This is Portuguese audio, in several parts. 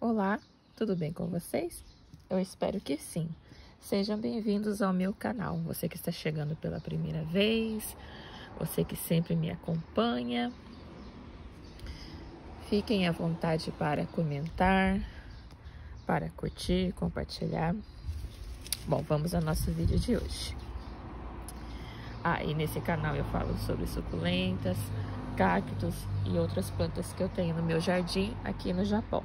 Olá, tudo bem com vocês? Eu espero que sim. Sejam bem-vindos ao meu canal. Você que está chegando pela primeira vez, você que sempre me acompanha. Fiquem à vontade para comentar, para curtir, compartilhar. Bom, vamos ao nosso vídeo de hoje. E nesse canal eu falo sobre suculentas, cactos e outras plantas que eu tenho no meu jardim aqui no Japão.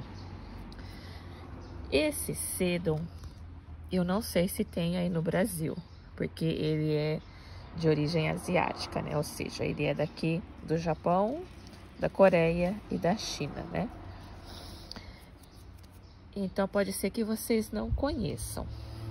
Esse sedum, eu não sei se tem aí no Brasil, porque ele é de origem asiática, né? Ou seja, ele é daqui do Japão, da Coreia e da China, né? Então pode ser que vocês não conheçam.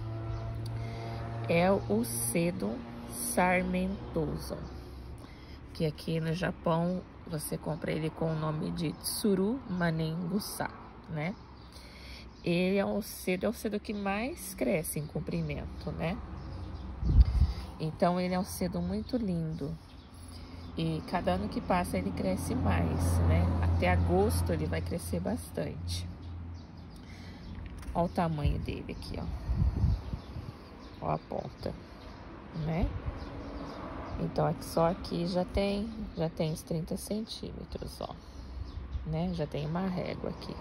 É o sedum sarmentoso, que aqui no Japão você compra ele com o nome de Tsuru Manengusa, né? Ele é o sedum que mais cresce em comprimento, né? Então ele é um sedum muito lindo. E cada ano que passa ele cresce mais, né? Até agosto ele vai crescer bastante. Olha o tamanho dele aqui, ó. Olha a ponta, né? Então só aqui já tem uns 30 centímetros, ó. Né? Já tem uma régua aqui.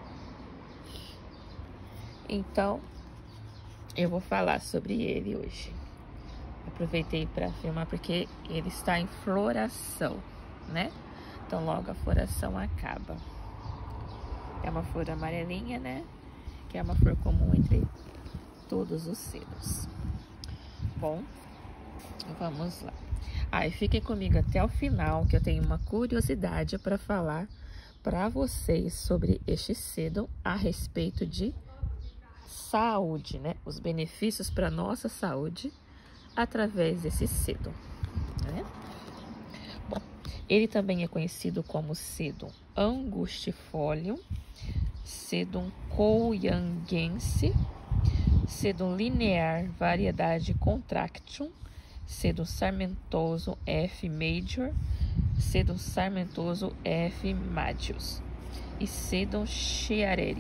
Então, eu vou falar sobre ele hoje. Aproveitei para filmar porque ele está em floração, né? Então, logo a floração acaba. É uma flor amarelinha, né? Que é uma flor comum entre todos os sedums. Bom, vamos lá. E fiquem comigo até o final, que eu tenho uma curiosidade para falar para vocês sobre este sedum a respeito de saúde, né? Os benefícios para nossa saúde através desse sedum, né? Bom, ele também é conhecido como sedum angustifolium, sedum koyangense, sedum linear variedade contractum, sedum sarmentoso F. major, sedum sarmentoso F. majus e sedum chiareri.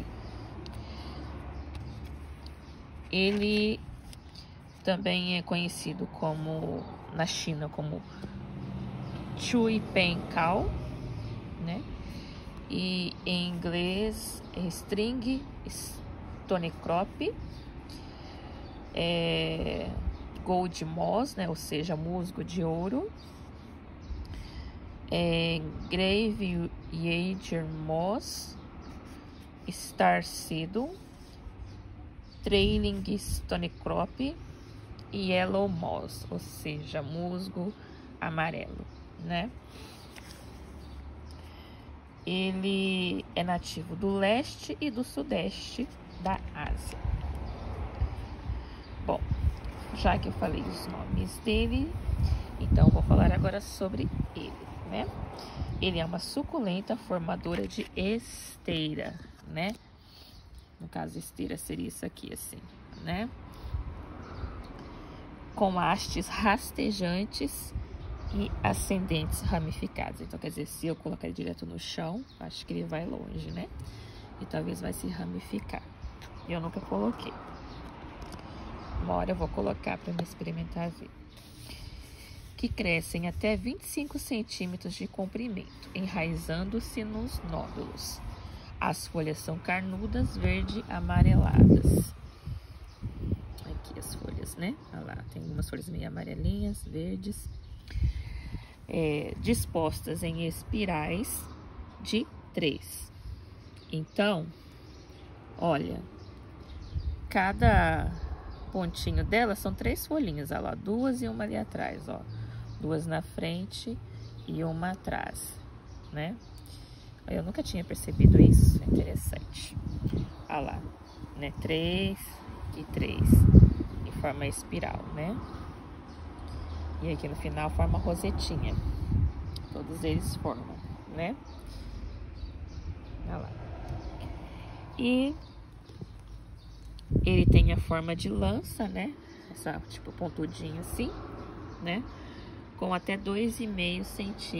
Ele também é conhecido como, na China, como Chui Pen Cao, né? E em inglês, String Stonecrop, Gold Moss, né? Ou seja, musgo de ouro, Grave Yeager Moss, Star Sedum, Trailing Stonecrop e Yellow Moss, ou seja, musgo amarelo, né? Ele é nativo do leste e do sudeste da Ásia. Bom, já que eu falei os nomes dele, então vou falar agora sobre ele, né? Ele é uma suculenta formadora de esteira, né? No caso, esteira seria isso aqui, assim, né? Com hastes rastejantes e ascendentes ramificados. Então, quer dizer, se eu colocar ele direto no chão, acho que ele vai longe, né? E talvez vai se ramificar. Eu nunca coloquei. Uma hora eu vou colocar para me experimentar ver. Que crescem até 25 centímetros de comprimento, enraizando-se nos nódulos. As folhas são carnudas, verde-amareladas. Aqui as folhas, né? Olha lá, tem algumas folhas meio amarelinhas, verdes. Dispostas em espirais de 3. Então, olha, cada pontinho dela são 3 folhinhas, olha lá, 2 e uma ali atrás, ó. 2 na frente e uma atrás, né? Eu nunca tinha percebido isso, é interessante. Olha lá, né? 3 e 3, em forma espiral, né? E aqui no final forma rosetinha. Todos eles formam, né? Olha lá. E ele tem a forma de lança, né? Essa, tipo, pontudinho assim, né? Com até 2,5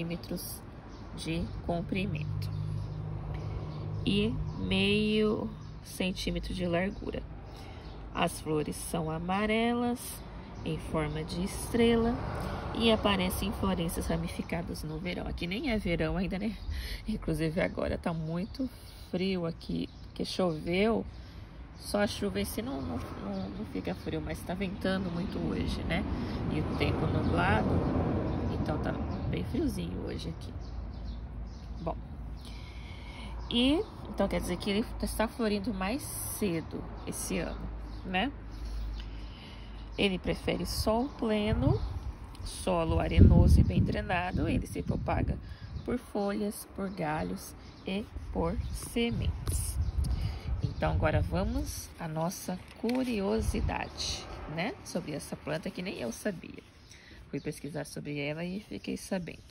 centímetros de comprimento. E centímetros de largura. As flores são amarelas, em forma de estrela, e aparecem inflorescências ramificadas no verão. Aqui nem é verão ainda, né? Inclusive agora tá muito frio aqui, porque choveu. Só a chuva em si não fica frio, mas tá ventando muito hoje, né? E o tempo nublado, então tá bem friozinho hoje aqui. Bom, e então quer dizer que ele está florindo mais cedo esse ano, né? Ele prefere sol pleno, solo arenoso e bem drenado. Ele se propaga por folhas, por galhos e por sementes. Então agora vamos à nossa curiosidade, né? Sobre essa planta que nem eu sabia. Fui pesquisar sobre ela e fiquei sabendo.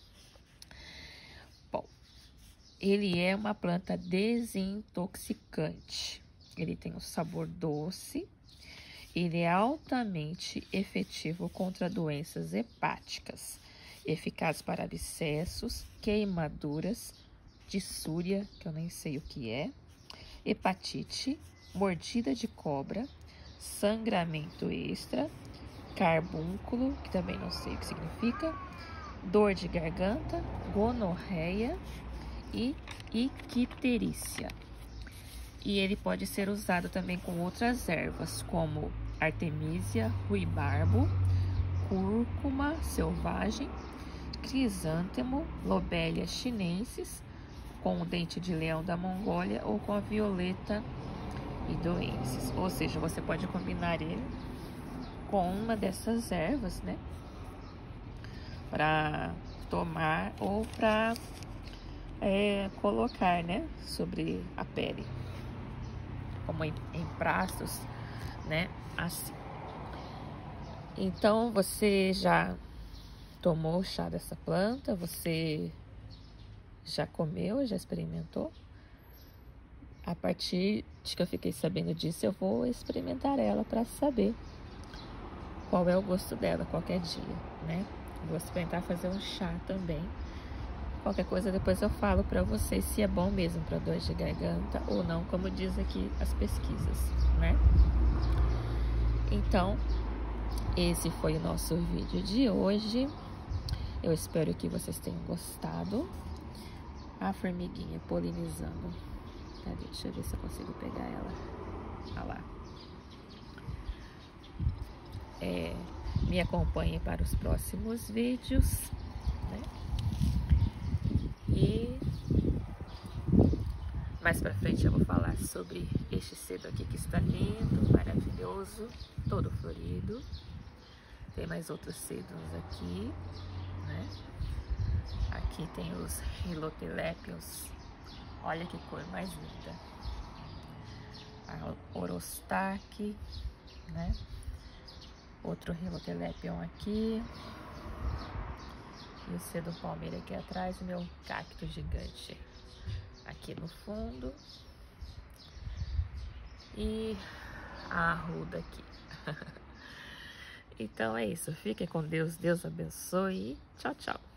Bom, ele é uma planta desintoxicante. Ele tem um sabor doce. Ele é altamente efetivo contra doenças hepáticas, eficaz para abscessos, queimaduras, dissúria, que eu nem sei o que é, hepatite, mordida de cobra, sangramento extra, carbúnculo, que também não sei o que significa, dor de garganta, gonorreia e icterícia. E ele pode ser usado também com outras ervas, como artemisia, ruibarbo, cúrcuma selvagem, crisântemo, lobelia chinensis, com o dente de leão da Mongólia ou com a violeta idoensis. Ou seja, você pode combinar ele com uma dessas ervas, né? Para tomar ou para colocar, né? Sobre a pele. Como em pratos, né? Assim. Então, você já tomou o chá dessa planta? Você já comeu? Já experimentou? A partir de que eu fiquei sabendo disso, eu vou experimentar ela para saber qual é o gosto dela qualquer dia, né? Vou experimentar fazer um chá também. Qualquer coisa depois eu falo para vocês se é bom mesmo para dor de garganta ou não, como diz aqui as pesquisas, né? Então, esse foi o nosso vídeo de hoje. Eu espero que vocês tenham gostado. A formiguinha polinizando. Cadê? Deixa eu ver se eu consigo pegar ela. Olha lá. Me acompanhe para os próximos vídeos, né? E mais pra frente eu vou falar sobre este cedo aqui que está lindo, maravilhoso, todo florido. Tem mais outros cedos aqui, né? Aqui tem os Hilotelépios. Olha que cor mais linda. A Orostaque, né? Outro Hilotelepion aqui. E o cedo palmeira aqui atrás, e meu cacto gigante aqui no fundo. E a arruda aqui. Então é isso. Fiquem com Deus. Deus abençoe. E tchau, tchau.